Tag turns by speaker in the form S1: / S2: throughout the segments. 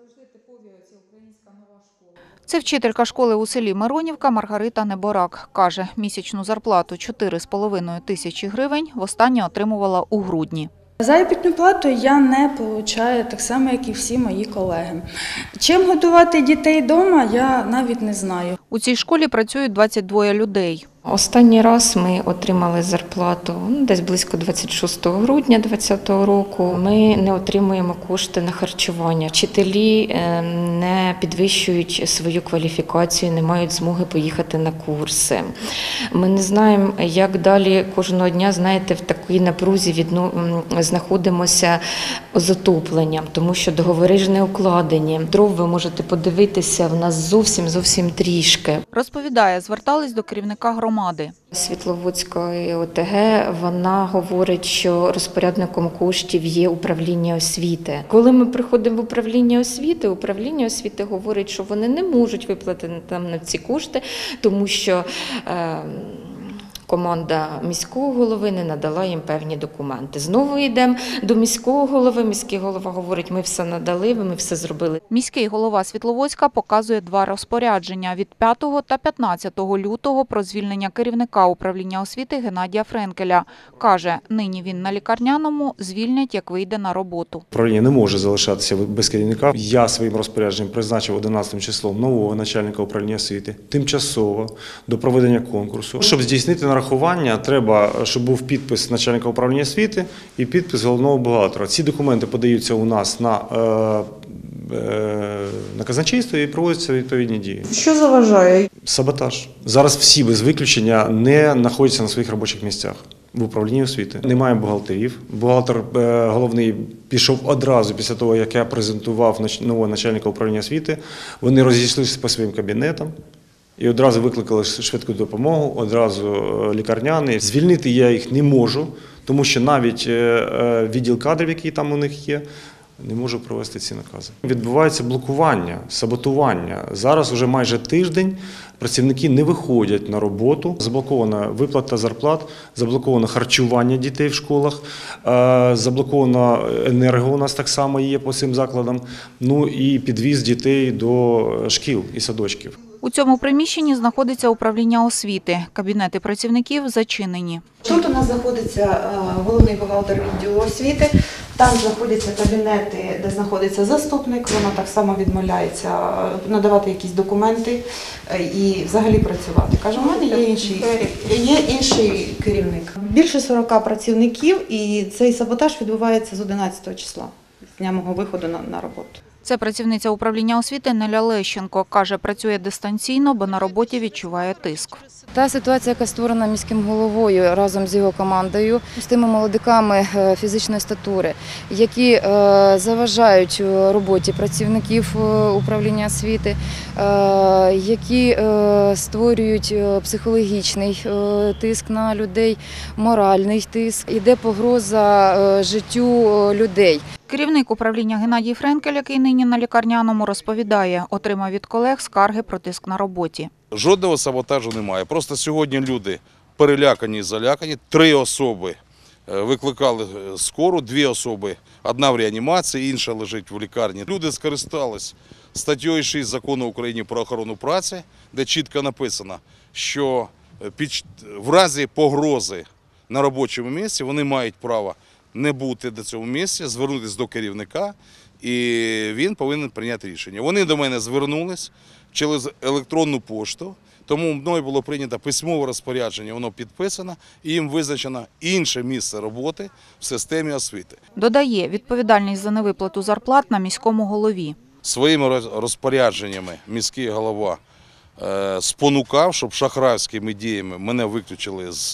S1: Це вчителька школи у селі Миронівка Маргарита Неборак. Каже, місячну зарплату 4,5 тисячі гривень востаннє отримувала у грудні.
S2: Заробітну плату я не отримую, так само, як і всі мої колеги. Чим годувати дітей вдома, я навіть не знаю.
S1: У цій школі працюють 22 людей.
S3: Останній раз ми отримали зарплату десь близько 26 грудня 2020 року. Ми не отримуємо кошти на харчування. Вчителі не підвищують свою кваліфікацію, не мають змоги поїхати на курси. Ми не знаємо, як далі кожного дня, знаєте, в такій напрузі знаходимося з отопленням, тому що договори ж не укладені. Дров ви можете подивитися, в нас зовсім трішки.
S1: Розповідає, звертались до керівника громади.
S3: Світловодської ОТГ, вона говорить, що розпорядником коштів є управління освіти. Коли ми приходимо в управління освіти говорить, що вони не можуть виплатити нам на ці кошти, тому що команда міського голови не надала їм певні документи. Знову йдемо до міського голови. Міський голова говорить, ми все надали, ми все зробили.
S1: Міський голова Світловодська показує 2 розпорядження від 5 та 15 лютого про звільнення керівника управління освіти Геннадія Френкеля. Каже, нині він на лікарняному, звільнять, як вийде на роботу.
S4: Управління не може залишатися без керівника. Я своїм розпорядженням призначив 11 числом нового начальника управління освіти, тимчасово, до проведення конкурсу. Щоб здійснити нарахування, треба, щоб був підпис начальника управління освіти і підпис головного бухгалтера. Ці документи подаються у нас на казначейство і проводяться відповідні дії.
S5: Що заважає?
S4: Саботаж. Зараз всі без виключення не знаходяться на своїх робочих місцях в управлінні освіти. Немає бухгалтерів. Бухгалтер головний пішов одразу після того, як я презентував нового начальника управління освіти. Вони розійшлися по своїм кабінетам. І одразу викликали швидку допомогу, одразу лікарняний. Звільнити я їх не можу, тому що навіть відділ кадрів, який там у них є, не може провести ці накази. Відбувається блокування, саботування. Зараз вже майже тиждень працівники не виходять на роботу. Заблокована виплата зарплат, заблоковано харчування дітей в школах, заблоковано енерго у нас так само є по цим закладам, ну і підвіз дітей до шкіл і садочків.
S1: У цьому приміщенні знаходиться управління освіти. Кабінети працівників зачинені.
S5: Тут у нас знаходиться головний бухгалтер відділу освіти, там знаходяться кабінети, де знаходиться заступник, вона так само відмовляється надавати якісь документи і взагалі працювати. Каже, у мене є інший керівник. Більше 40 працівників і цей саботаж відбувається з 11 числа, з дня мого виходу на роботу.
S1: Це працівниця управління освіти Неля Лещенко. Каже, працює дистанційно, бо на роботі відчуває тиск.
S6: Та ситуація, яка створена міським головою разом з його командою, з тими молодиками фізичної статури, які заважають роботі працівників управління освіти, які створюють психологічний тиск на людей, моральний тиск, іде погроза життю людей.
S1: Керівник управління Геннадій Френкель, який нині на лікарняному, розповідає, отримав від колег скарги про тиск на роботі.
S7: Жодного саботажу немає. Просто сьогодні люди перелякані і залякані. 3 особи викликали скору, 2 особи, одна в реанімації, інша лежить в лікарні. Люди скористались статтею 6 Закону України про охорону праці, де чітко написано, що в разі погрози на робочому місці вони мають право не бути до цього місця, звернутися до керівника, і він повинен прийняти рішення. Вони до мене звернулись через електронну пошту, тому мною було прийнято письмове розпорядження, воно підписано, і їм визначено інше місце роботи в системі освіти.
S1: Додає, відповідальність за невиплату зарплат на міському голові.
S7: Своїми розпорядженнями міський голова спонукав, щоб шахрайськими діями мене виключили з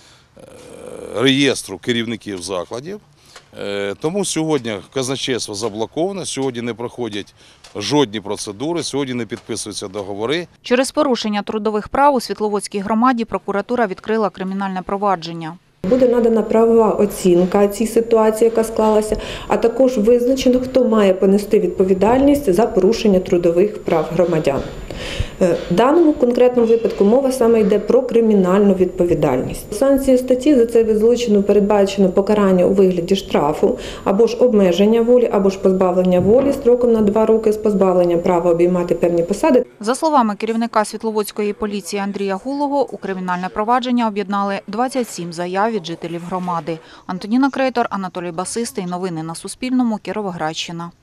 S7: реєстру керівників закладів. Тому сьогодні казначейство заблоковано, сьогодні не проходять жодні процедури, сьогодні не підписуються договори.
S1: Через порушення трудових прав у Світловодській громаді прокуратура відкрила кримінальне провадження.
S8: Буде надана правова оцінка цій ситуації, яка склалася, а також визначено, хто має понести відповідальність за порушення трудових прав громадян. В даному конкретному випадку мова саме йде про кримінальну відповідальність. Санкції статті за цей вид злочину передбачено покарання у вигляді штрафу або ж обмеження волі, або ж позбавлення волі строком на 2 роки з позбавленням права обіймати певні посади.
S1: За словами керівника Світловодської поліції Андрія Гулого, у кримінальне провадження об'єднали 27 заяв від жителів громади. Антоніна Крейтор, Анатолій Басистий. Новини на Суспільному. Кіровоградщина.